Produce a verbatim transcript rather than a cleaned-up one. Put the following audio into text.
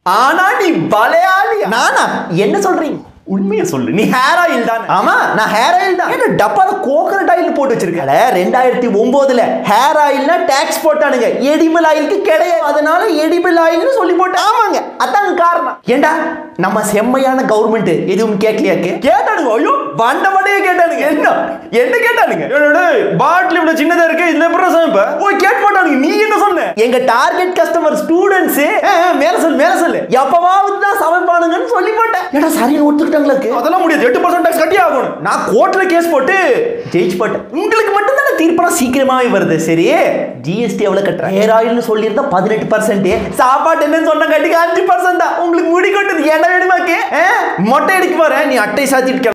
ஆனா நீ பலையாளி. நானா? என்ன சொல்றீங்க? உண்மையை சொல்லு. நீ ஹேர் ஆயில் தான். ஆமா, நான் ஹேர் ஆயில் தான். என்ன டப்பால கோகனட் ஆயில் போட்டு வச்சிருக்கல? ரெண்டாயிரத்தி ஒன்பதுல ஹேர் ஆயில்னா டாக்ஸ் போட்டானுங்க, எடிபிள் ஆயிலுக்கு கிடையாது. அதனால எடிபிள் ஆயில்னு சொல்லி போட்டு. ஆமாங்க, அதான் காரணம். ஏண்டா நம்ம செம்மையான கவர்மெண்ட் எதுவும் கேட்கலையாக்கு? கேட்டானுங்க. ஐயோ வண்டவடையே கேட்டானுங்க. என்ன என்ன கேட்டானுங்க? பாட்டில் இவ்வளவு சின்னதா இருக்கு, இதுல எப்படி சமைப்ப? போய் கேட் போட்டானுங்க. நீ என்ன சொன்ன? எங்க டார்கெட் கஸ்டமர் ஸ்டூடெண்ட்ஸ் மேல சொல்லு மேல சொல்லு எப்பவாவது தான் சமைப்பானுங்கன்னு சொல்லி போட்டேன். ஏடா சரி ஒத்துக்கிட்டாங்களுக்கு? அதெல்லாம் முடியாது, எட்டு பர்சன்ட் டாக்ஸ் கட்டி ஆகணும். நான் கோர்ட்ல கேஸ் போட்டு ஜெயிச்சு போட்டேன். உங்களுக்கு மட்டும் தான் தீர்ப்பெல்லாம் சீக்கிரமாவே வருது. சரி, ஜிஎஸ்டி எவ்வளவு கட்டுற? ஹேர் ஆயில்னு சொல்லியிருந்தா பதினெட்டு பர்சன்ட், சாப்பாடு என்னன்னு சொன்ன கட்டிக்கு அஞ்சு பர்சன்ட் தான். உங்களுக்கு முடி கொட்டுது என்ன வேணுமாக்கு? மொட்டை அடிக்க போறேன், நீ அட்டை சாத்திட்டு